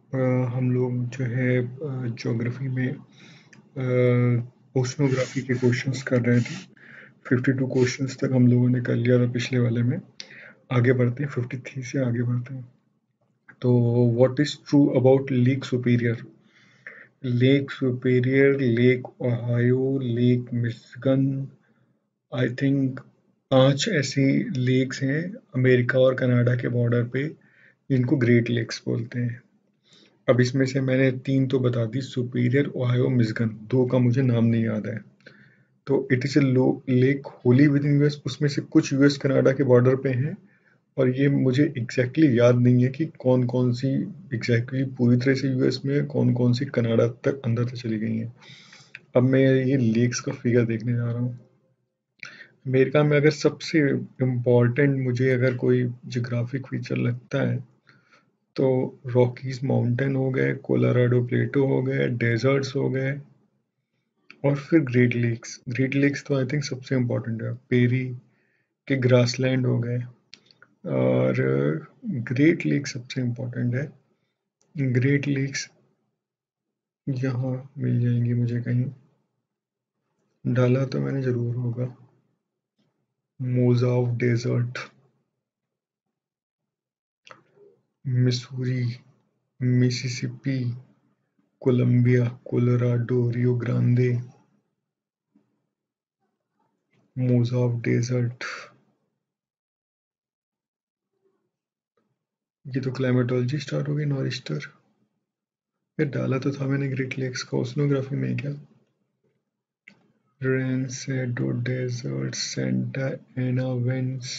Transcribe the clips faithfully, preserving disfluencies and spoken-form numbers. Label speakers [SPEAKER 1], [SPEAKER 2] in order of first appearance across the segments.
[SPEAKER 1] अ, हम लोग जो है ज्योग्राफी में ओशनोग्राफी के क्वेश्चंस कर रहे थे। बावन क्वेश्चंस तक हम लोगों ने कर लिया था पिछले वाले में। आगे बढ़ते हैं, तिरेपन से आगे बढ़ते हैं। तो what is true about Lake Superior? Lake Superior, Lake Ohio, Lake Michigan, I think पांच ऐसी लेक्स हैं अमेरिका और कनाडा के बॉर्डर पे जिनको ग्रेट लेक्स बोलते हैं। अब इसमें से मैंने तीन तो बता दी, सुपीरियर, ओहायो, मिशिगन। दो का मुझे नाम नहीं याद है। तो it is a low lake wholly within US, उसमें से कुछ यूएस कनाडा के बॉर्डर पे हैं और ये मुझे एग्जैक्टली exactly याद नहीं है कि कौन कौन सी एग्जैक्टली exactly पूरी तरह से यूएस में है, कौन कौन सी कनाडा तक अंदर तक चली गई हैं। अब मैं ये लेक्स का फिगर देखने जा रहा हूँ। अमेरिका में अगर सबसे इम्पोर्टेंट मुझे अगर कोई जोग्राफिक फीचर लगता है तो रॉकीज माउंटेन हो गए, कोलोराडो प्लेटो हो गए, डेजर्ट्स हो गए और फिर ग्रेट लेक्स। ग्रेट लेक्स तो आई थिंक सबसे इम्पोर्टेंट है। पेरी के ग्रासलैंड हो गए और ग्रेट लेक सबसे इम्पोर्टेंट है। ग्रेट लेक्स यहाँ मिल जाएंगी मुझे कहीं, डाला तो मैंने जरूर होगा। Mojave Desert, Missouri, Mississippi, Columbia, Colorado, Rio Grande, Mojave Desert. ये तो क्लाइमेटोलॉजी स्टार्ट हो गई, नॉरिस्टर। ये डाला तो था मैंने ग्रेट लेक्स का ओशनोग्राफी में क्या। Rainshadow desert, Santa Ana winds,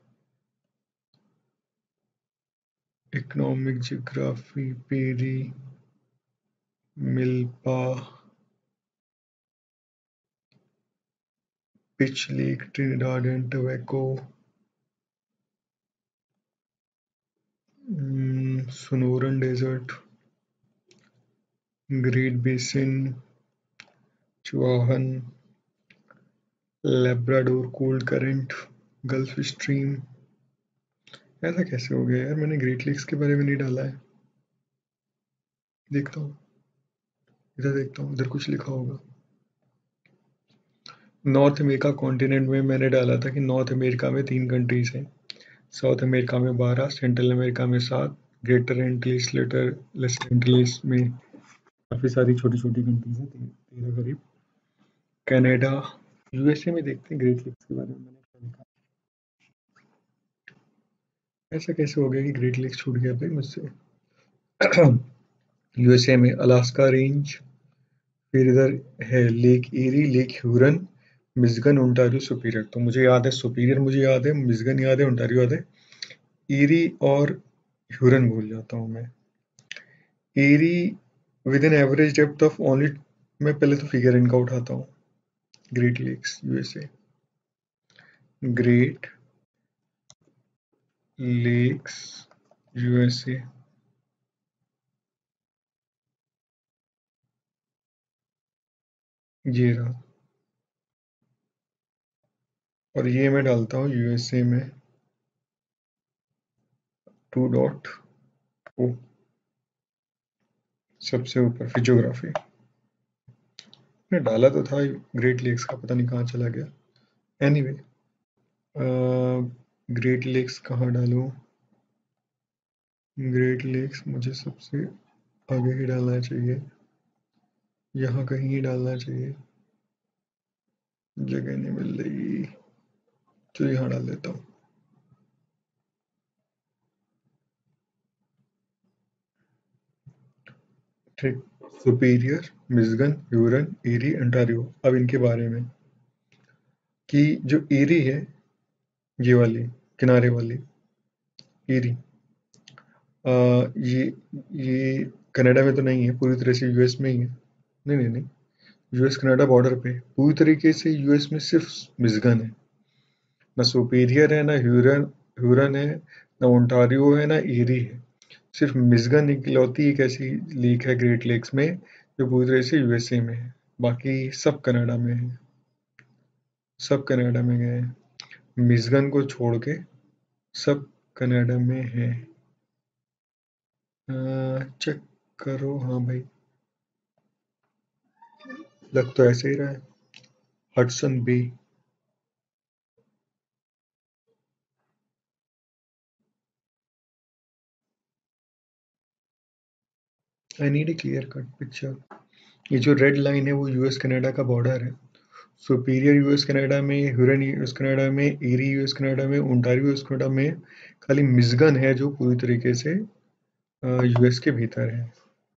[SPEAKER 1] economic geography, prairie, milpa, pitch lake, Trinidad and Tobago, Sonoran Desert, Great Basin, Chihuahuan, Labrador cold current, Gulf Stream. ऐसा कैसे हो गया यार, मैंने ग्रेट लेक्स के बारे में नहीं डाला है। देखता हूँ, इधर देखता हूँ, इधर कुछ लिखा होगा। नॉर्थ अमेरिका कॉन्टिनेंट में मैंने डाला था कि नॉर्थ अमेरिका में तीन कंट्रीज हैं, साउथ अमेरिका में बारह, सेंट्रल अमेरिका में सात, Greater Antilles, Lesser Antilles में काफ़ी सारी छोटी छोटी कंट्रीज हैं, तेरह करीब। कनाडा, यूएसए में देखते हैं ग्रेट लेक्स के बारे में मैंने क्या लिखा। ऐसा कैसे हो गया कि ग्रेट लेक्स छूट गया भाई मुझसे। यूएसए में अलास्का रेंज, फिर इधर है Lake Erie, Lake Huron, Michigan, Ontario, Superior. तो मुझे याद है सुपीरियर, मुझे याद है, मिशिगन याद है, ओंटारियो याद है। एरी और ह्यूरन भूल जाता हूँ मैं। Erie with an average depth of only, मैं पहले तो फिगर इनका उठाता हूँ। Great Lakes USA, Great Lakes USA, ये रहा। और ये मैं डालता हूँ यूएसए में टू डॉट ओ, सबसे ऊपर फिर ज्योग्राफी। मैं डाला तो था ग्रेट लेक्स का, पता नहीं कहाँ चला गया। एनीवे, ग्रेट लेक्स कहाँ डालूँ? ग्रेट लेक्स मुझे सबसे आगे ही डालना चाहिए, यहाँ कहीं ही डालना चाहिए, जगह नहीं मिल रही तो यहाँ डाल देता हूँ। ठीक, Superior, Michigan, Huron, Erie, Ontario. अब इनके बारे में कि जो एरी है, ये वाली किनारे वाली एरी, आ, ये ये कनाडा में तो नहीं है, पूरी तरह से यूएस में ही है। नहीं नहीं नहीं, यूएस कनाडा बॉर्डर पे पूरी तरीके से यूएस में सिर्फ मिशिगन है। ना सुपीरियर है, ना ह्यूरन ह्यूरन है, ना ओंटारियो है, ना एरी है। सिर्फ मिशिगन इकलौती एक ऐसी लेक है ग्रेट लेक्स में जो पूरी तरह से यूएसए में है, बाकी सब कनाडा में है, सब कनाडा में गए हैं। मिशिगन को छोड़ के सब कनाडा में है। चेक, करो। हाँ भाई, लग तो ऐसे ही रहा है। Hudson Bay. I need a clear cut picture. ये जो रेड लाइन है वो यूएस कनाडा का बॉर्डर है। सुपीरियर यूएस कनाडा में, ह्यूरन यूएस कनाडा में, एरी यूएस कनाडा में, ओंटारियो यूएस कनाडा में। खाली मिशिगन है जो पूरी तरीके से यूएस के भीतर है।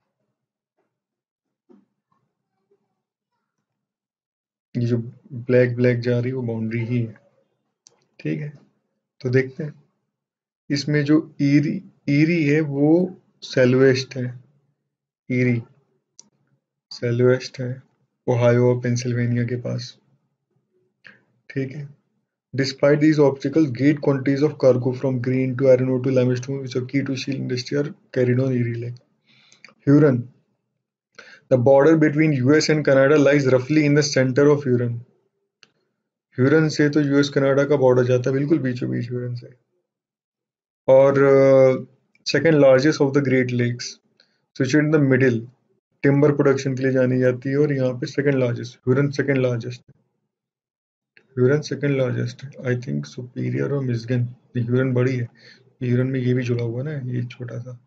[SPEAKER 1] ये जो ब्लैक ब्लैक जा रही है वो बाउंड्री ही है। ठीक है, तो देखते हैं इसमें जो ईरी ईरी है वो सेलवेस्ट है। ईरी सेलवेस्ट है, ओहायो और पेंसिल्वेनिया के पास। ठीक है। Despite these obstacles, great quantities of cargo from green to iron ore to limestone, which are key to steel industry, are carried on Erie Lake. Huron. The border between U S and Canada lies roughly in the center of Huron. Huron से तो US Canada का border जाता है बिल्कुल बीचों बीच Huron से। और second largest of the Great Lakes, situated in the middle, timber production के लिए जानी जाती है। और यहाँ पे second largest, Huron second largest है। ह्यूरन सेकेंड लार्जेस्ट है। आई थिंक सुपीरियर और मिशिगन। ह्यूरन बड़ी है, ह्यूरन में ये भी जुड़ा हुआ ना, ये छोटा सा।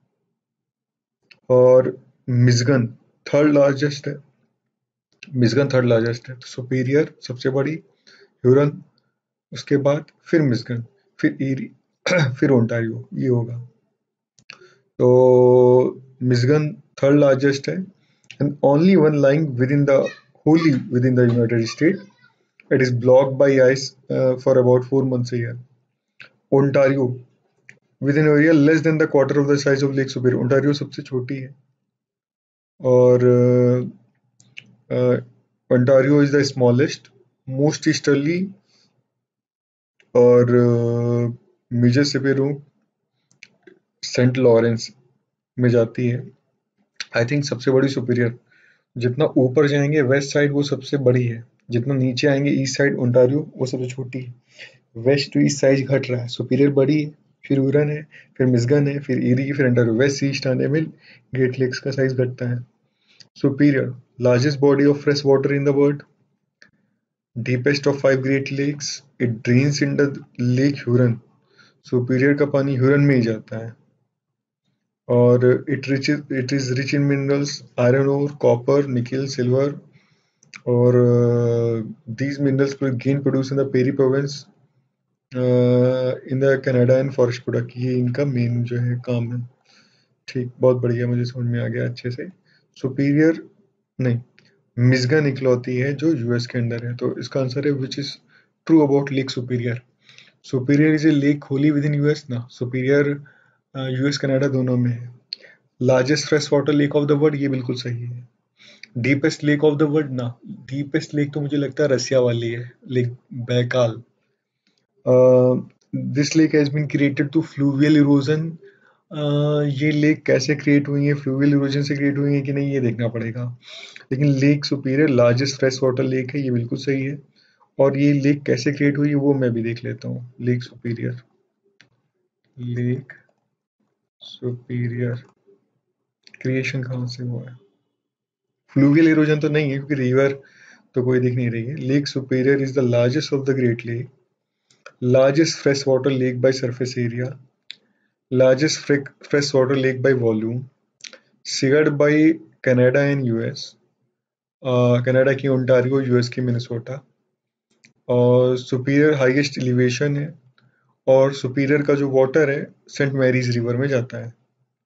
[SPEAKER 1] और मिशिगन थर्ड लार्जेस्ट है। मिशिगन थर्ड लार्जेस्ट है। सुपीरियर सबसे बड़ी, ह्यूरन उसके बाद, फिर मिशिगन, फिर ईरी फिर ओंटारियो, ये होगा। तो मिशिगन थर्ड लार्जेस्ट है and only one lying within the wholly within the United States. It is blocked by ice uh, for about four months a year. Ontario, with an area less than the quarter of the size of Lake Superior. Ontario सबसे छोटी है। और Ontario is the smallest, most easterly, और major सिपेरो Saint Lawrence में जाती है। I think सबसे बड़ी सुपीरियर। जितना ऊपर जाएंगे वेस्ट साइड वो सबसे बड़ी है, जितना नीचे आएंगे ईस्ट साइड ओंटारियो वो सबसे छोटी है। वेस्ट टू ईस्ट साइज घट रहा है, सुपीरियर बड़ी है, फिर ह्यूरन है, फिर मिशिगन है, फिर ईरी, फिर ओंटारियो। वेस्ट से ईस्ट आने में ग्रेट लेक्स का साइज घटता है। Superior largest body of fresh water in the world, deepest of five Great Lakes, it drains in the Lake Huron. Superior का पानी ह्यूरन में ही जाता है। और it rich it is rich in minerals, iron ore, copper, nickel, silver. और these minerals gain produce in the prairie province in the Canada and forest product. ये इनका मेन जो है काम है। ठीक, बहुत बढ़िया, मुझे समझ में आ गया अच्छे से। सुपीरियर नहीं, मिशिगन इकलौती है जो यूएस के अंदर है। तो इसका आंसर है which is true about Lake Superior. Superior is a lake wholly within US ना, सुपीरियर यूएस कनाडा दोनों में है। Largest fresh water lake of the world, ये बिल्कुल सही है। Deepest lake of the world ना, डीपेस्ट लेक तो मुझे लगता है रसिया वाली है, Lake Baikal. This lake has been created to fluvial erosion. ये लेक कैसे क्रिएट हुई है, फ्लूवियल इरोजन से क्रिएट हुई है कि नहीं ये देखना पड़ेगा। लेकिन Lake Superior largest fresh water lake है, ये बिल्कुल सही है। और ये लेक कैसे क्रिएट हुई है वो मैं भी देख लेता हूँ। Lake Superior, Lake Superior creation कहाँ से हुआ है? फ्लूवियल इरोजन तो नहीं है क्योंकि रिवर तो कोई दिख नहीं रही है। Lake Superior is the largest of the Great Lake, largest freshwater lake by surface area, largest freshwater lake by volume, shared by Canada and U S, Canada की ओंटारियो, यूएस की मिनेसोटा। और Superior highest elevation है, और superior का जो water है Saint Marys river में जाता है।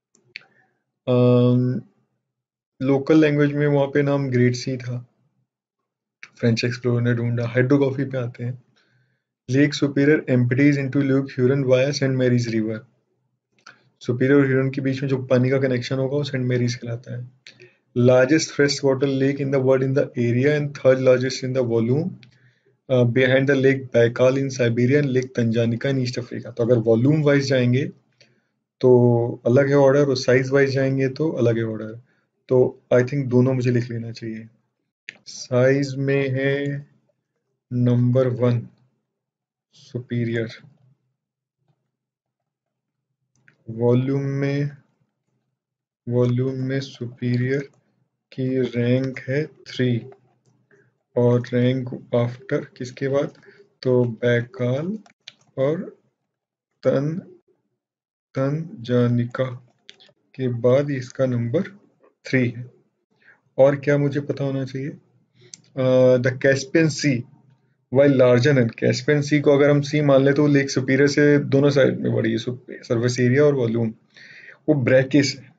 [SPEAKER 1] लोकल लैंग्वेज में वहाँ पे नाम ग्रेट सी था, फ्रेंच एक्सप्लोरर ने ढूंढा। हाइड्रोग्राफी पे आते हैं। Lake Superior empties into Lake Huron via Saint Marys River. Superior और ह्यूरन के बीच में जो पानी का कनेक्शन होगा वो सेंट मैरीज कहलाता है। Largest fresh water lake in the world in the area and third largest in the volume, behind the Lake Baikal in Siberia and Lake Tanganyika in East Africa. तो अगर volume wise जाएंगे तो अलग है order, और size wise जाएंगे तो अलग है ऑर्डर। तो आई थिंक दोनों मुझे लिख लेना चाहिए। साइज में है नंबर वन सुपीरियर, वॉल्यूम में वॉल्यूम में सुपीरियर की रैंक है थ्री और रैंक आफ्टर किसके बाद, तो बैकाल और तन तंजानिका के बाद इसका नंबर थ्री है। और क्या मुझे पता होना चाहिए, the Caspian Sea while larger than, Caspian Sea को अगर हम सी मान ले तो लेक सुपीरियर से दोनों साइड में बड़ी है, सरफेस एरिया और वॉल्यूम, वो ब्रैकिस है।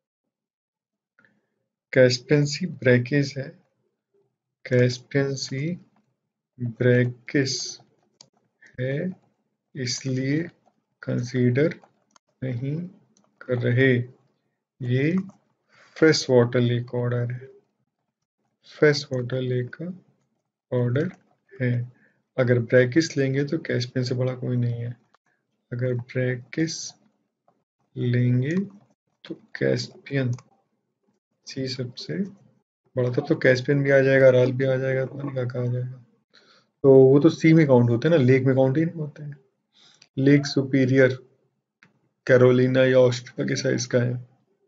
[SPEAKER 1] कैस्पियन सी ब्रैकिस है, कैस्पियन सी ब्रैकिस है, इसलिए कंसीडर नहीं कर रहे। ये फ्रेश वाटर लेक का ऑर्डर है, फ्रेश वाटर लेक का ऑर्डर है। अगर ब्रैकिस लेंगे तो कैस्पियन से बड़ा कोई नहीं है, अगर ब्रैकिस लेंगे तो कैस्पियन सी सबसे बड़ा, तब तो कैस्पियन भी आ जाएगा, अराल भी आ जाएगा, पता नहीं क्या कहा जाएगा। तो वो तो सी में काउंट होते हैं ना, लेक में काउंट ही नहीं होते हैं। लेक सुपीरियर कैरोलिना या ऑस्ट्रेलिया के साइज का है।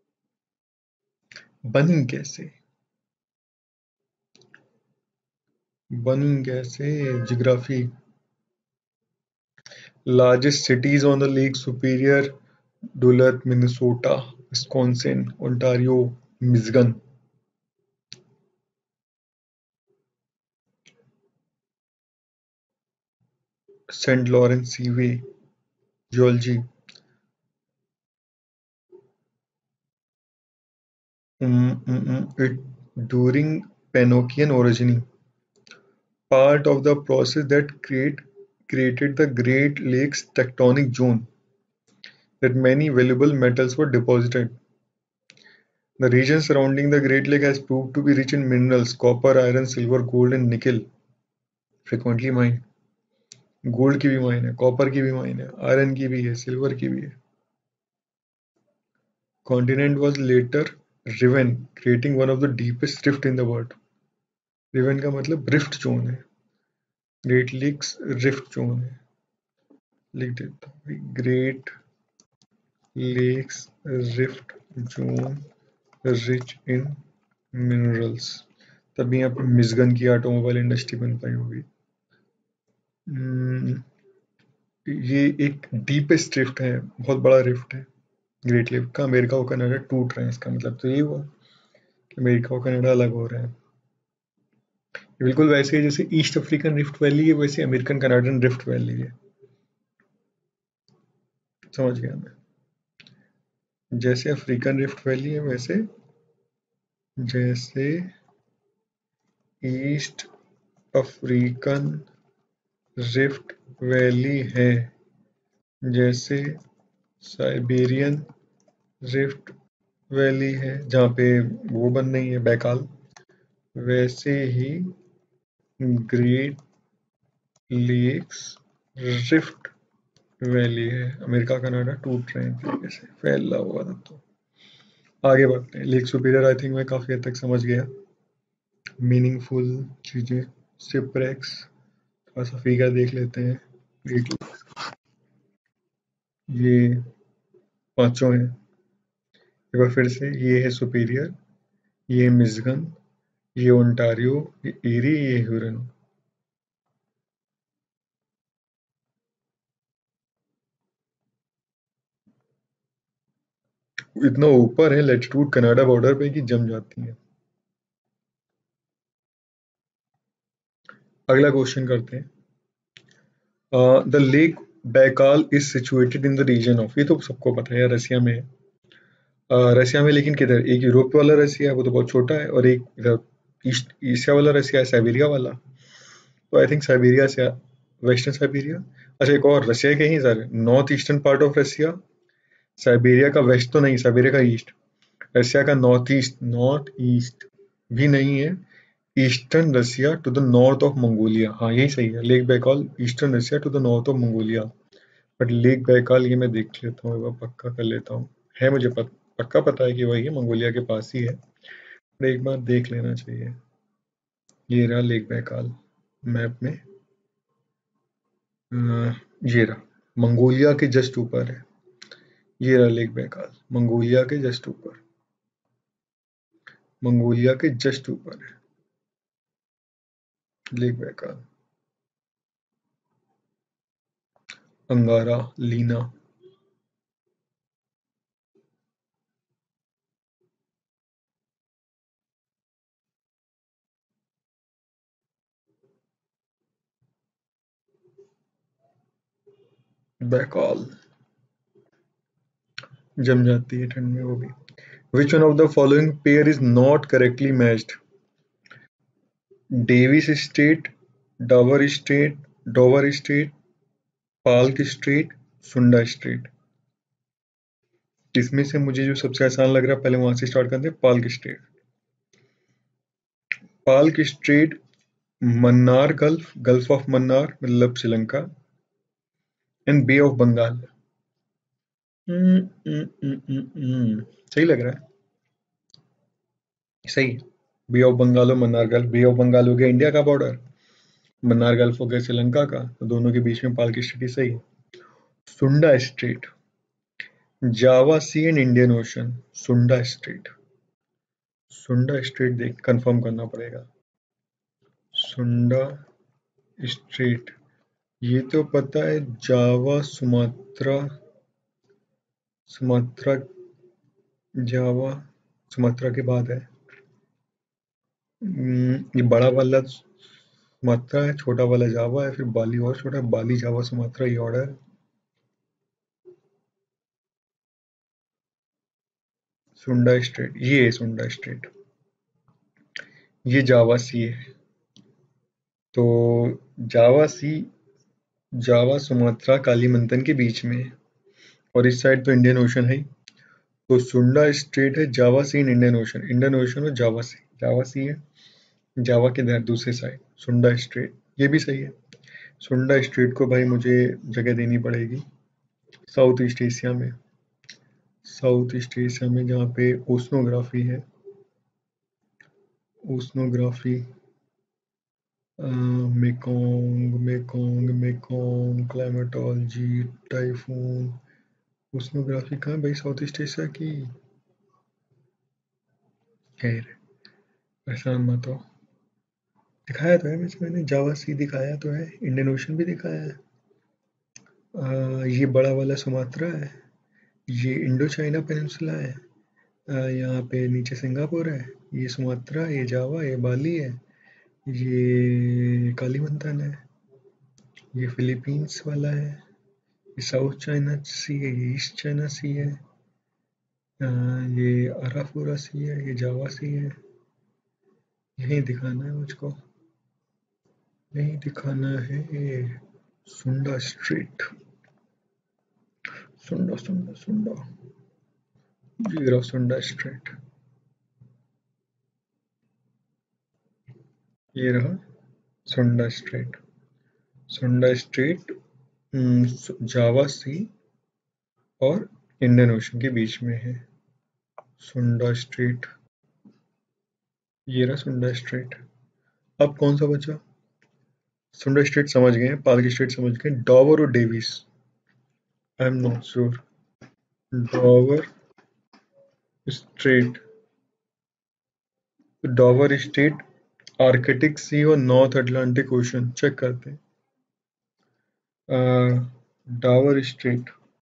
[SPEAKER 1] बनी कैसे, बनी कैसे, geography. Largest cities on the Lake Superior, Duluth, Minnesota, Wisconsin, Ontario, Michigan. Saint Lawrence Seaway, geology. Mm, mm, mm, it during Panokian orogeny, part of the process that create created the Great Lakes tectonic zone, that many valuable metals were deposited. The region surrounding the Great Lake has proved to be rich in minerals, copper, iron, silver, gold, and nickel, frequently mined. Gold की भी mine है, copper की भी mine है, iron की भी है, silver की भी है. Continent was later riven, creating one of the deepest rift in the world. रिवन का मतलब रिफ्ट जोन है, ग्रेट लेक्स रिफ्ट जोन है. लिख देता हूँ, Great Lakes rift zone rich in minerals. तभी यहाँ पे मिशिगन की ऑटोमोबाइल इंडस्ट्री बन पाई होगी. hmm, ये एक डीपेस्ट रिफ्ट है, बहुत बड़ा रिफ्ट है ग्रेट लेक का. अमेरिका और कनाडा टूट रहे हैं, इसका मतलब तो ये हुआ कि अमेरिका और कनाडा अलग हो रहे हैं. बिल्कुल वैसे ही जैसे ईस्ट अफ्रीकन रिफ्ट वैली है, वैसे अमेरिकन कनाडियन रिफ्ट वैली है. समझ गया मैं. जैसे अफ्रीकन रिफ्ट वैली है, वैसे जैसे ईस्ट अफ्रीकन रिफ्ट वैली है, जैसे साइबेरियन रिफ्ट वैली है जहाँ पे वो बन रही है बैकाल, वैसे ही ग्रेट लेक्स रिफ्ट वैली है. अमेरिका कनाडा टूट रहे हैं तरीके से, फैला हुआ था. तो आगे बढ़ते हैं. लेक सुपीरियर आई थिंक मैं काफी हद तक समझ गया. मीनिंगफुल चीजें, सिप्रेक्स, थोड़ा सा फिगर देख लेते हैं. ये पांचों हैं. एक बार फिर से, ये है सुपीरियर, ये मिशिगन, ये ओंटारियो, ये एरी, ये ह्यूरन. इतना ऊपर है लैटिट्यूड कनाडा बॉर्डर पे कि जम जाती है. अगला क्वेश्चन करते हैं. The Lake Baikal is situated in the region of, ये तो सबको पता है, रसिया में है. uh, रसिया में, लेकिन किधर, एक यूरोप वाला रसिया है, वो तो बहुत छोटा है, और एक इधर ईस्ट एशिया वाला रसिया है, साइबेरिया वाला. तो आई थिंक साइबेरिया से, वेस्टर्न साइबेरिया. अच्छा, एक और रसिया के ही सर, north eastern part of Russia. Siberia का वेस्ट तो नहीं, साइबेरिया का ईस्ट. रसिया का नॉर्थ ईस्ट, नॉर्थ ईस्ट भी नहीं है. Eastern Russia to the north of Mongolia, हाँ यही सही है. Lake Baikal eastern Russia to the north of Mongolia. But Lake Baikal ये मैं देख लेता हूँ, एक बार पक्का कर लेता हूँ. है मुझे पत, पक्का पता है कि वही है, मंगोलिया के पास ही है, पर एक बार देख लेना चाहिए. ये रहा लेक बैकाल मैप में. अ, ये रहा, मंगोलिया के जस्ट ऊपर है. ये रहा लेक बैकाल, मंगोलिया के जस्ट ऊपर. मंगोलिया के जस्ट ऊपर है लेक बैकाल। अंगारा, लीना। बैकाल जम जाती है ठंड में वो भी। Which one of the following pair is not correctly matched? Davis Strait, Dover Strait, Dover Strait, Palk Strait, Sunda Strait. इसमें से मुझे जो सबसे आसान लग रहा है पहले वहां से स्टार्ट करते हैं। Palk Strait. Palk Strait Mannar Gulf, Gulf of Mannar मतलब Sri Lanka, and Bay of Bengal. हम्म, हम्म, हम्म, हम्म, हम्म, सही लग रहा है। सही। बे ऑफ बंगाल और Mannar Gulf. Bay of Bengal हो गया इंडिया का बॉर्डर, मन्नार गल्फ हो गया श्रीलंका का, तो दोनों के बीच में पाल्क स्ट्रेट ही सही है। Sunda Strait, Java Sea and Indian Ocean. Sunda Strait. Sunda Strait देख कंफर्म करना पड़ेगा। सुंडा स्ट्रेट, ये तो पता है Java Sumatra, Sumatra, Java Sumatra के बाद है। हम्म, ये बड़ा वाला सुमात्रा है, छोटा वाला जावा है, फिर बाली और छोटा, बाली जावा सुमात्रा, ये ऑर्डर है। सुंडा स्ट्रेट, ये है सुंडा स्ट्रेट, ये जावा सी है। तो जावा सी, जावा सुमात्रा कालीमंतन के बीच में है, और इस साइड तो इंडियन ओशन है ही। तो सुंडा स्ट्रेट है Java Sea in Indian Ocean, Indian Ocean और जावा सी, जावा सी है जावा के इधर दूसरे साइड सुंडा स्ट्रेट, ये भी सही है। सुंडा स्ट्रेट को भाई मुझे जगह देनी पड़ेगी साउथ ईस्ट एशिया में। साउथ ईस्ट एशिया में जहाँ पे ओशनोग्राफी है, oceanography, Mekong Mekong Mekong climatology, typhoon. Oceanography कहाँ है भाई साउथ ईस्ट एशिया की? खैर, परेशान मत हो। दिखाया तो है वैसे मैंने, जावा सी दिखाया तो है, इंडियन ओशन भी दिखाया है। आ, ये बड़ा वाला सुमात्रा है, ये इंडो चाइना पेनिनसुला है, आ, यहाँ पे नीचे सिंगापुर है, ये सुमात्रा, ये जावा, ये बाली है, ये कालीमंतन है, ये फिलीपींस वाला है, ये साउथ चाइना सी है, ये ईस्ट चाइना सी है, आ, ये अराफोरा सी है, ये जावा सी है। यही दिखाना है मुझको, यही दिखाना है। ये सुंडा स्ट्रेट, सुंडा सुंडा सुंडा, ये रहा सुंडा स्ट्रेट, ये रहा सुंडा स्ट्रेट। सुंडा स्ट्रेट जावा सी और इंडियन ओशन के बीच में है। सुंडा स्ट्रेट, ये रहा सुंडा स्ट्रेट। अब कौन सा बचा? सुंडा स्ट्रेट समझ गए, पाल्क स्ट्रेट समझ गए, डॉवर और Davis I am not sure. Dover Strait, Dover Strait Arctic Sea और नॉर्थ अटलांटिक ओशन, चेक करते हैं। Dover Strait,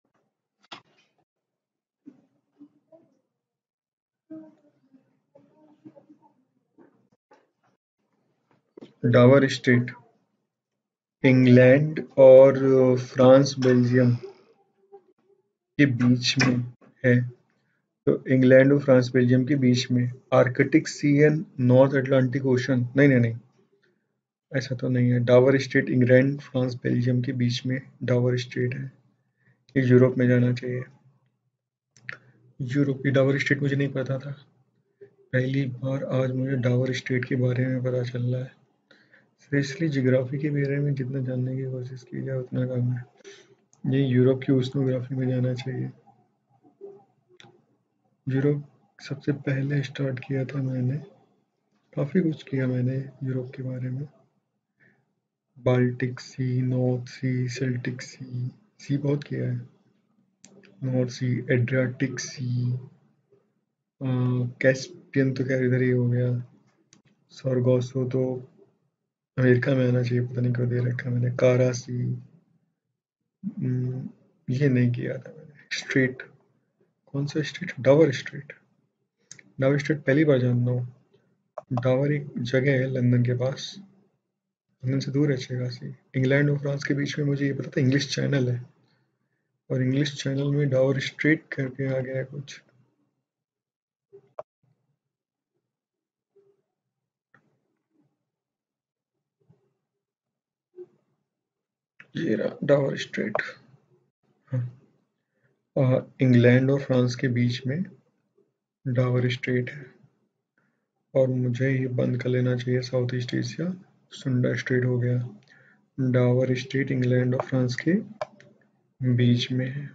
[SPEAKER 1] Dover Strait England और फ्रांस बेल्जियम के बीच में है। तो इंग्लैंड और फ्रांस बेल्जियम के बीच में Arctic Sea and North Atlantic Ocean, नहीं नहीं नहीं, ऐसा तो नहीं है। Dover Strait England France Belgium के बीच में डावर स्ट्रेट है, ये यूरोप में जाना चाहिए। यूरोप की डावर स्ट्रेट मुझे नहीं पता था, पहली बार आज मुझे डावर स्ट्रेट के बारे में पता चल रहा है। स्पेशली जियोग्राफी के बारे में जितना जानने की कोशिश की जाए उतना कम है। ये यूरोप की ओशनोग्राफी में जाना चाहिए। यूरोप सबसे पहले स्टार्ट किया था मैंने, काफ़ी कुछ किया मैंने यूरोप के बारे में। Baltic Sea, North Sea, Celtic Sea, sea बहुत किया है। North Sea, Adriatic Sea, Caribbean तो खैर इधर ही हो गया। सॉर्गोसो तो अमेरिका में आना चाहिए, पता नहीं क्यों दे रखा मैंने। कारासी, हम्म, ये नहीं किया था मैंने। स्ट्रेट, कौन सा strait? Dover Strait. Dover Strait पहली बार जान रहा हूँ। डावर एक जगह है लंदन के पास, लंदन से दूर है अच्छी खासी। इंग्लैंड और फ्रांस के बीच में मुझे ये पता था इंग्लिश चैनल है, और इंग्लिश चैनल में डावर स्ट्रेट करके आ गया कुछ। ये रहा डावर स्ट्रेट। हाँ, इंग्लैंड और फ्रांस के बीच में डावर स्ट्रेट है, और मुझे ये बंद कर लेना चाहिए South East Asia. Sunda Strait हो गया। डावर स्ट्रेट इंग्लैंड और फ्रांस के बीच में है।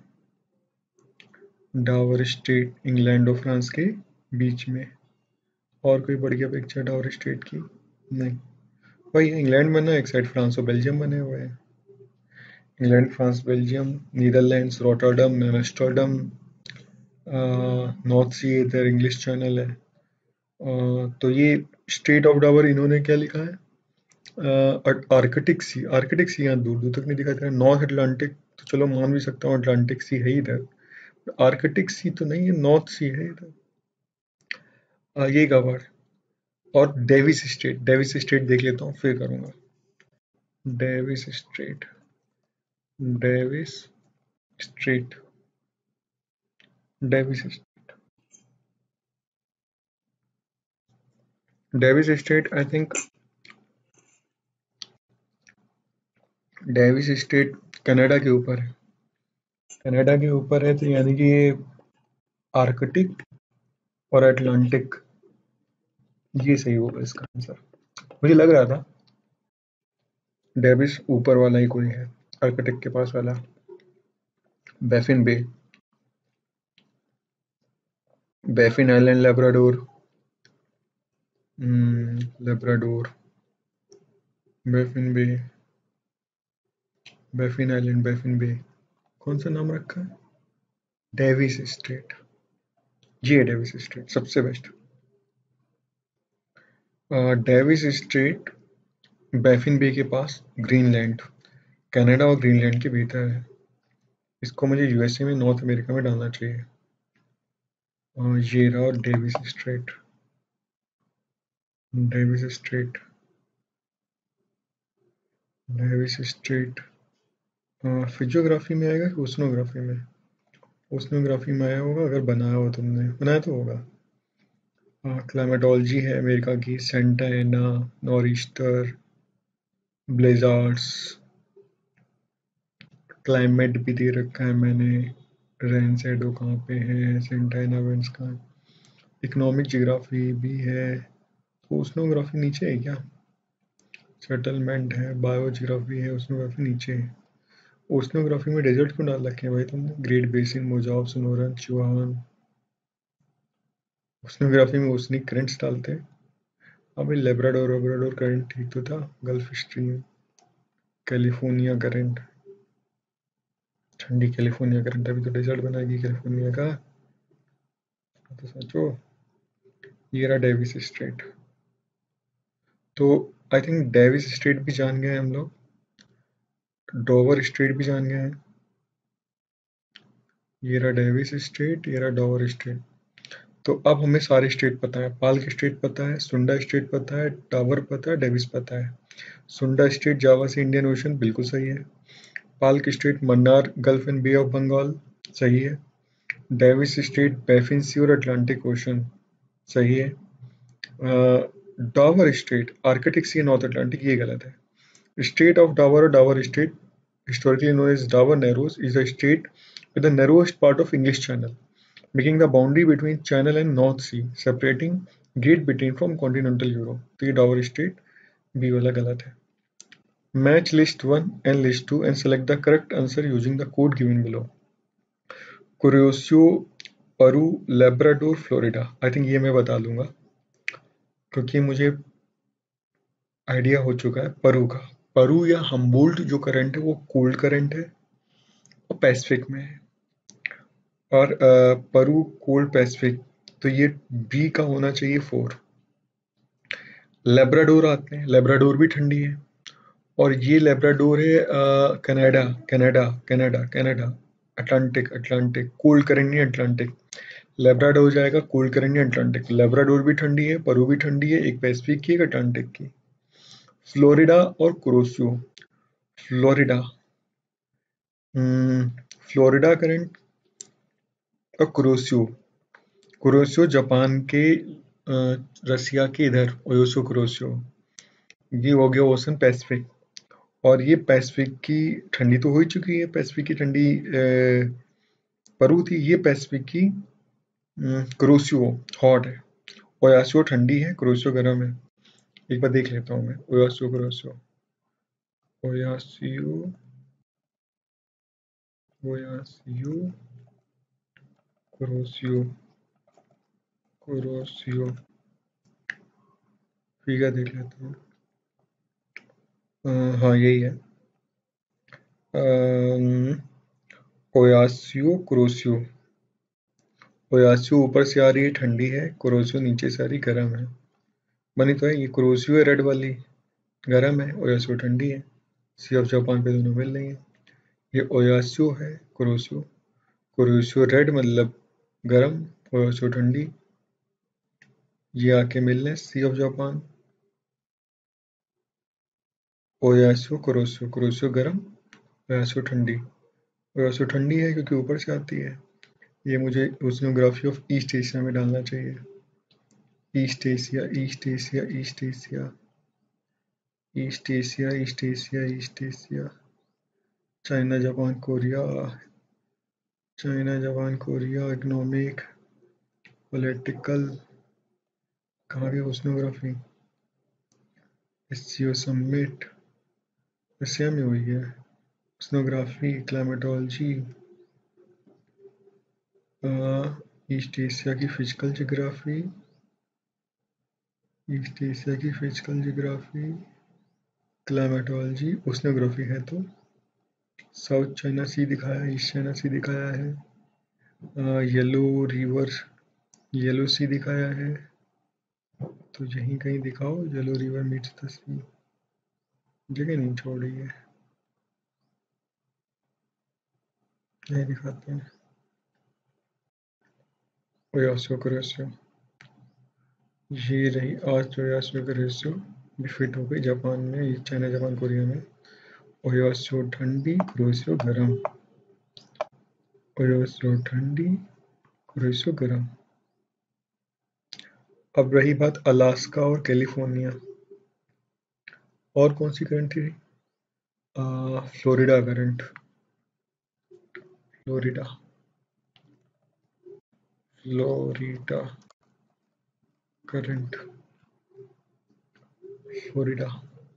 [SPEAKER 1] डावर स्ट्रेट इंग्लैंड और फ्रांस के बीच में। और कोई बढ़िया पिक्चर डावर स्ट्रेट की? नहीं। भाई इंग्लैंड बना है एक साइड, फ्रांस और बेल्जियम बने हुए हैं। England, France, Belgium, Netherlands, Rotterdam, Amsterdam, North Sea इधर इंग्लिश चैनल है। अ, तो ये स्ट्रेट ऑफ डावर इन्होंने क्या लिखा है? आर्कटिक सी। आर्कटिक सी यहाँ दूर दूर तक नहीं दिखाई दे रहा। नॉर्थ अटलांटिक तो चलो मान भी सकता हूँ, अटलांटिक सी है ही इधर। आर्कटिक सी तो नहीं है, नॉर्थ सी है इधर। आ, ये कवर। और डेविस स्ट्रेट, डेविस स्ट्रेट देख लेता हूँ फिर करूँगा। Davis Strait, Davis Strait, Davis Davis Strait I think. Davis Strait Canada के ऊपर है। कनाडा के ऊपर है तो यानी कि ये आर्कटिक और अटलांटिक, ये सही होगा इसका आंसर। मुझे लग रहा था डेविस ऊपर वाला ही कोई है, आर्कटिक के पास वाला। Baffin Bay, Baffin Island, Labrador. Hmm, Labrador, Baffin Bay, Baffin Island, Baffin Bay. कौन सा नाम रखा है? Davis Strait. जी है, डेविस स्ट्रेट सबसे best. Davis Strait Baffin Bay के पास, ग्रीनलैंड, कनाडा और ग्रीनलैंड के भीतर है। इसको मुझे यूएसए में, नॉर्थ अमेरिका में डालना चाहिए। अ, ये रहा Davis Strait. Davis Strait, Davis Strait physiography में आएगा कि ओशनोग्राफी में? ओशनोग्राफी में आया होगा, अगर बनाया हो तुमने, बनाया तो होगा। क्लाइमेटोलॉजी है अमेरिका की, सेंटा एना, नॉरिस्टर, ब्लेजार्ड्स। क्लाइमेट भी दे रखा है मैंने, रेन शैडो कहाँ पे है, सेंटा एना विंड्स का। इकोनॉमिक जियोग्राफी भी है। ओशनोग्राफी नीचे है क्या? सेटलमेंट है, बायोजियोग्राफी है, ओशनोग्राफी नीचे है। ओशनोग्राफी में डेजर्ट क्यों डाल रखे हैं भाई तुमने? Great Basin, Mojave, Sonoran, Chihuahuan. Oceanography में ओशनिक करंट्स डालते हैं। अबे लेब्राडोर, लेब्राडोर करंट ठीक तो था। गल्फ स्ट्रीम, कैलिफोर्निया करंट, ठंडी कैलिफोर्निया करंट अभी तो डेजर्ट बनाएगी कैलिफोर्निया का, तो सोचो। ये रहा डेविस स्ट्रेट। तो आई थिंक डेविस स्ट्रेट भी जान गए हम लोग, डोवर स्ट्रेट भी जान गए हैं। ये रहा डेविस स्ट्रेट, ये रहा डोवर स्ट्रेट। तो अब हमें सारे स्टेट पता है। पाल्क स्टेट पता है, सुंडा स्टेट पता है, टावर पता है, डेविस पता है। सुंडा स्टेट जावा से इंडियन ओशन, बिल्कुल सही है। Palk Strait Mannar, Gulf and Bay of Bengal, सही है। डेविस स्टेट बैफिन सी और अटलांटिक ओशन, सही है। Dover Strait Arctic Sea, North Atlantic, ये गलत है। स्टेट ऑफ डावर और Dover Strait, historically known as Dover Narrows, is a state with the narrowest part of English Channel, making the boundary between Channel and North Sea, separating Great Britain from continental Europe. तो ये Dawar state B वाला गलत है। Match list one and list two and select the correct answer using the code given below. Curiosio, Peru, Labrador, Florida. I think ये मैं बता दूंगा क्योंकि मुझे आइडिया हो चुका है परू का। परू या हम्बोल्ट जो करंट है वो कोल्ड करंट है और पैसिफिक में है, और अ, परू कोल्ड पैसिफिक, तो ये बी का होना चाहिए फोर। लेब्राडोर आते हैं, लेब्राडोर भी ठंडी है, और ये लेब्राडोर है Canada Canada Canada Canada Atlantic Atlantic cold current नहीं अटलांटिक। लेब्राडोर हो जाएगा कोल्ड करेंट नहीं अटलांटिक। लेब्राडोर भी ठंडी है, परू भी ठंडी है, एक पैसिफिक की एक अटलांटिक की। फ्लोरिडा और कुरोसियो। फ्लोरिडा फ्लोरिडा करंट और कुरोसियो। कुरोसियो जापान के अ, रसिया के इधर ओयोसो कुरोसियो। ये हो गया ओशन पैसिफिक। और ये पैसिफिक की ठंडी तो हो ही चुकी है, पैसिफिक की ठंडी अ, परू थी। ये पैसिफिक की कुरोसियो हॉट है। ओयासियो ठंडी है, कुरोसियो गर्म है। एक बार देख लेता हूँ मैं, ओयासियो कुरोसियो ओयासियो ओयासियो कुरोसियो कुरोसियो फिगर देख लेता हूँ। अ, हाँ यही है, ओयासियो कुरोसियो। ओयासियो ऊपर से आ रही है ठंडी है, कुरोसियो नीचे से आ रही गर्म है। बनी तो है, ये कुरोसियो है रेड वाली, गर्म है, ओयासियो ठंडी है। सी ऑफ जापान पे दोनों मिल रही है। ये ओयासियो है, कुरोसियो। कुरोसियो रेड मतलब गर्म, ओयासियो ठंडी। ये आके मिल रहे सी ऑफ जापान। ओयासियो कुरोसियो, कुरोसियो गर्म, ओयासियो ठंडी। ओयासियो ठंडी है क्योंकि ऊपर से आती है। ये मुझे ओशिनोग्राफी ऑफ ईस्ट एशिया में डालना चाहिए। East Asia East Asia East Asia East Asia East Asia East Asia China Japan Korea. China Japan Korea economic political. कहाँ गया ओशिनोग्राफी? एससीओ समिट रशिया में हुई है। ओशिनोग्राफी क्लाइमेटोलॉजी ईस्ट एशिया की physical geography East Asia की physical geography climatology oceanography है तो। South China सी दिखाया है, ईस्ट चाइना सी दिखाया है, येलो रिवर येलो सी दिखाया है। तो यहीं कहीं दिखाओ Yellow River meets the sea. जगह नहीं छोड़ रही है, यही दिखाते हैं। ओयासियो का रेशियो ये रही आज। ओयासियो का रेशियो भी फिट हो गई जापान में, चाइना जापान कोरिया में। ओयासियो ठंडी, कुरोसियो गर्म। ओयासियो ठंडी, कुरोसियो गर्म। अब रही बात अलास्का और कैलिफोर्निया। और कौन सी करंट थी? Florida current. Florida Florida current. Florida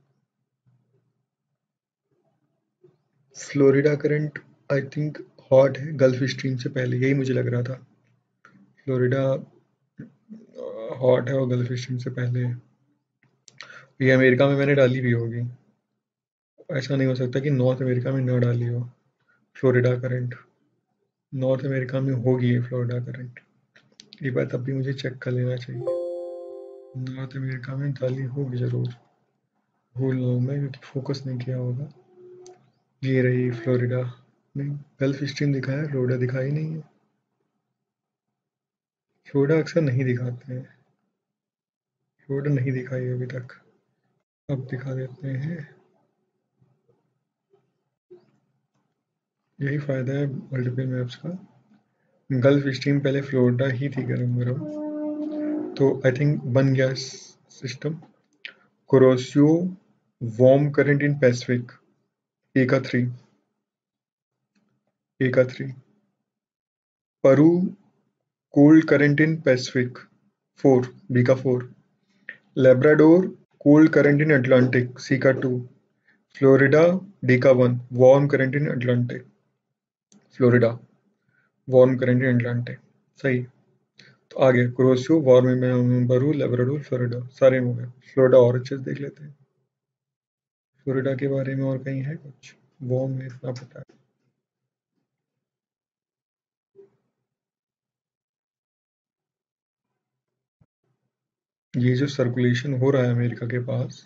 [SPEAKER 1] Florida current I think hot है, गल्फ स्ट्रीम से पहले, यही मुझे लग रहा था। फ्लोरिडा हॉट है और गल्फ स्ट्रीम से पहले है। ये अमेरिका में मैंने डाली भी होगी, ऐसा नहीं हो सकता कि नॉर्थ अमेरिका में ना डाली हो। फ्लोरिडा करंट नॉर्थ अमेरिका में होगी ये फ्लोरिडा करंट। ये बात अब भी मुझे चेक कर लेना चाहिए, नॉर्थ अमेरिका में डाली होगी जरूर। भूल ना हूँ मैं क्योंकि फोकस नहीं किया होगा। ये रही फ्लोरिडा। नहीं, गल्फ स्ट्रीम दिखाया है, फ्लोरिडा दिखाई नहीं है। फ्लोरिडा अक्सर नहीं दिखाते हैं, फ्लोरिडा नहीं दिखाई अभी तक। अब दिखा देते हैं, यही फ़ायदा है मल्टीपल मैप्स का। गल्फ स्ट्रीम पहले फ्लोरिडा ही थी गरम गरम, तो आई थिंक बन गया system. Kuroshio warm current in Pacific A का थ्री ए का three. Peru cold current in Pacific four B का four. Labrador cold current in Atlantic C का टू। फ्लोरिडा डी का one warm current in Atlantic. Florida warm current in Atlantic. सही। तो आ गया कुरोसियो warm में बरू Labrador Florida सारे हो गए। फ्लोरिडा और अच्छे से देख लेते हैं, फ्लोरिडा के बारे में और कहीं है कुछ? वार्म में इतना पता है। ये जो सर्कुलेशन हो रहा है अमेरिका के पास,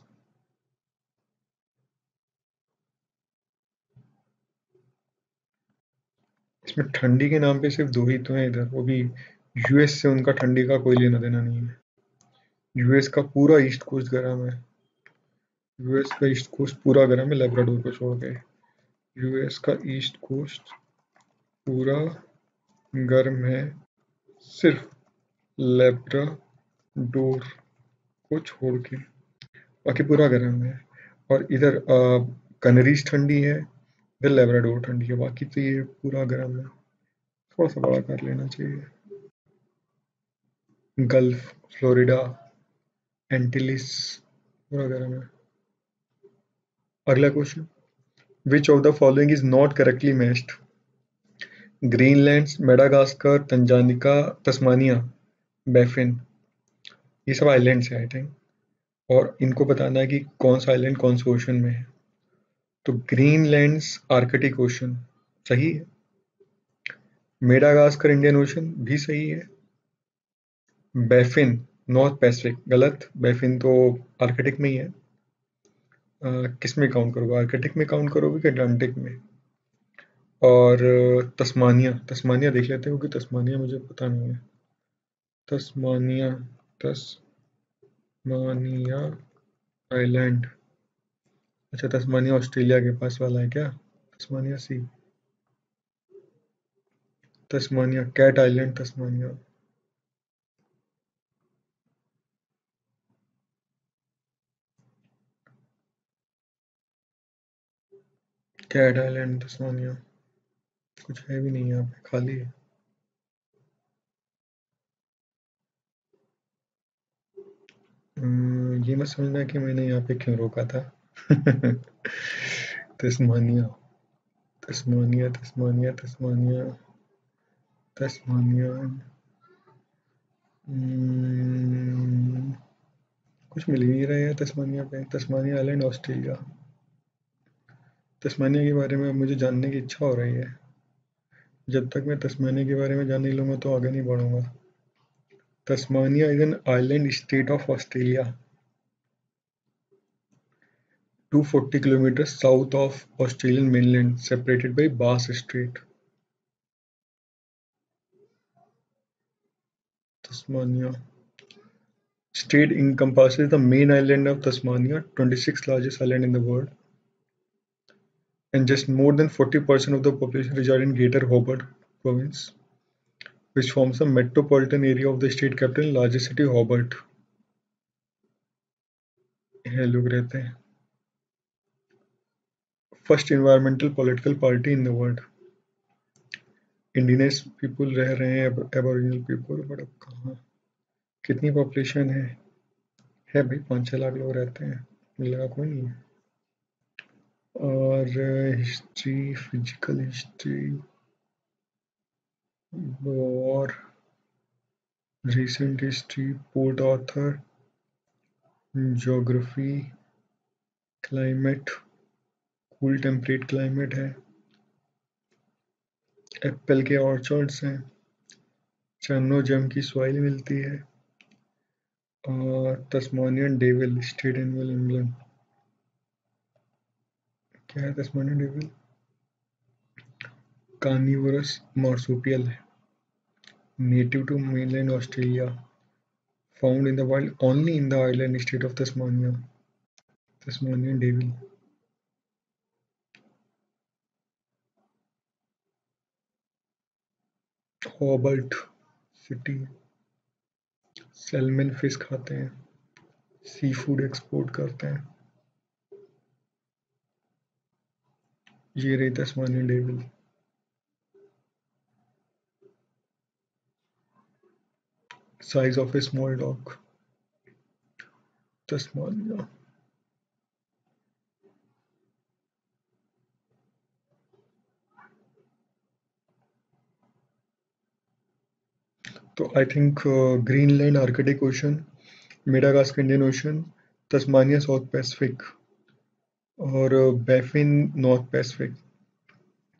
[SPEAKER 1] इसमें ठंडी के नाम पे सिर्फ दो ही तो हैं इधर, वो भी यूएस से उनका ठंडी का कोई लेना देना नहीं है। यूएस का पूरा ईस्ट कोस्ट गर्म है। यूएस का ईस्ट कोस्ट पूरा गर्म है लेब्राडोर को छोड़ के। यूएस का ईस्ट कोस्ट पूरा गर्म है सिर्फ लेब्राडोर को छोड़ के, बाकी पूरा गर्म है। और इधर कनरीज ठंडी है, इधर लेब्राडोर ठंडी है, बाकी तो ये पूरा गर्म है। थोड़ा सा बड़ा कर लेना चाहिए। गल्फ, फ्लोरिडा, एंटिलिस पूरा गर्म है। अगला question, which of the following is not correctly matched? Greenland, Madagascar, Tanganyika, Tasmania, Baffin, ये सब आइलैंड्स हैं आई थिंक, और इनको बताना है कि कौन सा आइलैंड कौन से ओशन में है। तो ग्रीनलैंड्स आर्कटिक ओशन सही है, मेडागास्कर इंडियन ओशन भी सही है, बैफिन नॉर्थ पैसिफिक गलत, बैफिन तो आर्कटिक में ही है। किस में काउंट करोगे, आर्कटिक में काउंट करोगे कि अटलांटिक में? और तस्मानिया, तस्मानिया देख लेते हो कि तस्मानिया मुझे पता नहीं है। तस्मानिया, तस्मानिया आइलैंड, अच्छा तस्मानिया ऑस्ट्रेलिया के पास वाला है क्या? Tasmania Sea, Tasmania cat island, Tasmania. Cat island, Tasmania, कुछ है भी नहीं यहाँ पे, खाली है। हम्म, ये मत समझना कि मैंने यहाँ पे क्यों रोका था। Tasmania, Tasmania, Tasmania, Tasmania, Tasmania, hmm, कुछ मिल ही नहीं रहा है तस्मानिया पे। तस्मानिया आइलैंड ऑस्ट्रेलिया, तस्मानिया के बारे में अब मुझे जानने की इच्छा हो रही है। जब तक मैं तस्मानिया के बारे में जान नहीं लूँगा तो आगे नहीं बढ़ूँगा। Tasmania is an island state of Australia, two hundred forty kilometers south of Australian mainland, separated by Bass Strait. Tasmania state encompasses the main island of Tasmania, twenty-sixth largest island in the world, and just more than forty percent of the population reside in Greater Hobart Province, which forms the metropolitan area of the state capital and largest city, Hobart. यहाँ लोग रहते हैं। First environmental political party in the world. Indigenous people रह रहे हैं, aboriginal people, but अब कहाँ, कितनी पॉपुलेशन है? है भाई, पाँच छः लाख लोग रहते हैं, मुझे लगा कोई नहीं है। और history, physical history, war, recent history, port author, geography, climate, cool temperate climate है, एप्पल के ऑर्चर्ड्स हैं, चन्नो-जम की सॉइल मिलती है, और Tasmanian devil, state animal England. क्या है तस्मानियन डेविल? कार्निवोरस मार्सुपियल है, native to mainland Australia, found in the wild only in the island state of Tasmania. Tasmanian devil. Hobart city, salmon fish खाते हैं, sea food export करते हैं। ये रही Tasmanian devil. Size of a small dog, Tasmania. तो I think Greenland Arctic Ocean, Madagascar Indian Ocean, Tasmania South Pacific, और Baffin North Pacific.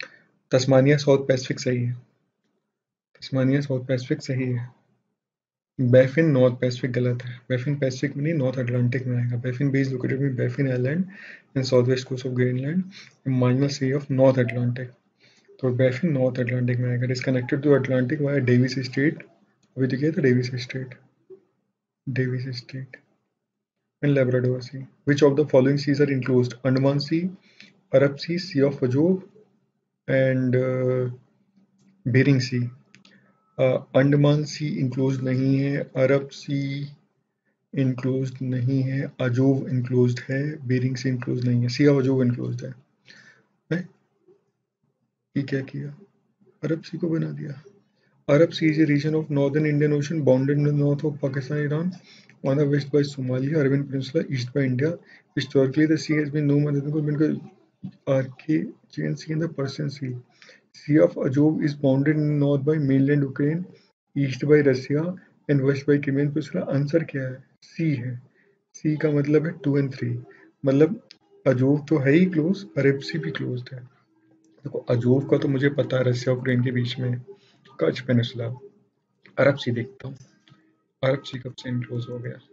[SPEAKER 1] Tasmania South Pacific सही है, तस्मानिया साउथ पैसिफिक सही है। बैफिन नॉर्थ पैसिफिक गलत है, Baffin Pacific में नहीं, नॉर्थ अटलांटिक में आएगा। Baffin bay is located in Baffin island in south west coast of Greenland minus sea of north Atlantic. तो बैफिन नॉर्थ अटलांटिक में आएगा। It is connected to Atlantic via Davis Strait. अभी तो क्या था, Davis Strait, Davis Strait and Labrador sea. Which of the following seas are enclosed? Andaman sea, Arab sea, sea of Azov and Bering sea. Andaman sea enclose नहीं है, अरब सी enclose नहीं है, Azov enclose है, Bering sea enclose नहीं है, सी of अजोब enclose है। है? ये क्या किया, अरब सी को बना दिया। Arab Sea is a region of northern Indian Ocean bounded in the north of Pakistan and Iran, on the west by Somalia, Arabian Peninsula, east by India. Historically, the sea has been known as the Archean Sea and the Persian Sea. Sea of Azov is bounded in the north by mainland Ukraine, east by Russia and west by Crimean Peninsula. Answer क्या है? C है। C का मतलब है two and three, मतलब Azov तो है ही close, अरब सी भी क्लोज है। देखो अजोव का तो मुझे पता है, रसिया और यूक्रेन के बीच में कच्छ पेनिसुला। अरब सी देखता हूँ, अरब सी कब से इनक्लोज हो गया?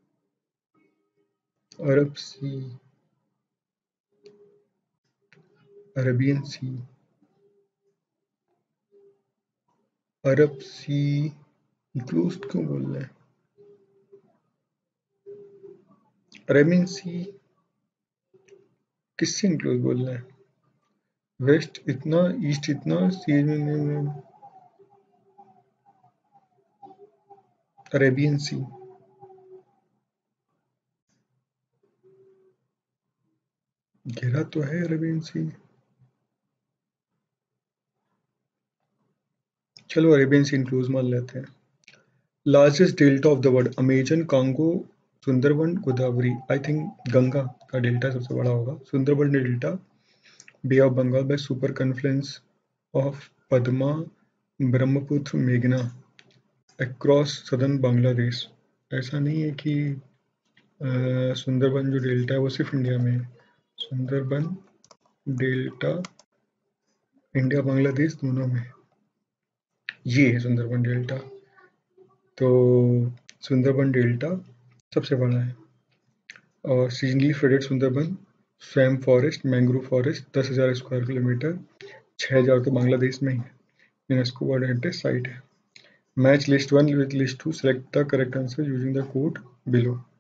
[SPEAKER 1] अरब सी, अरबियन सी, अरब सी इनक्लोज क्यों बोल रहे हैं? अरेबियन सी किससे इनक्लोज बोल रहे हैं? वेस्ट इतना, ईस्ट इतना, सी में अरेबियन सी। घेरा तो है अरेबियन सी। चलो अरेबियन सी इनक्लोज मान लेते हैं। Largest delta of the world? Amazon, Congo, Sundarban, Godavari. I think Ganga का डेल्टा सबसे बड़ा होगा। Sundarban delta, bay of Bengal by super confluence of Padma, Brahmaputra, मेघना अक्रॉस सदर्न बांग्लादेश। ऐसा नहीं है कि अ, सुंदरबन जो डेल्टा है वो सिर्फ इंडिया में है। सुंदरबन डेल्टा इंडिया बांग्लादेश दोनों में, ये है सुंदरबन डेल्टा। तो सुंदरबन डेल्टा सबसे बड़ा है। और seasonally flooded Sundarban, swamp forest, mangrove forest, दस हज़ार स्क्वायर किलोमीटर, छः हज़ार तो बांग्लादेश में ही है। यूनेस्को वर्ल्ड हेरिटेज साइट है। Match list one with list two, select the correct answer using the code below.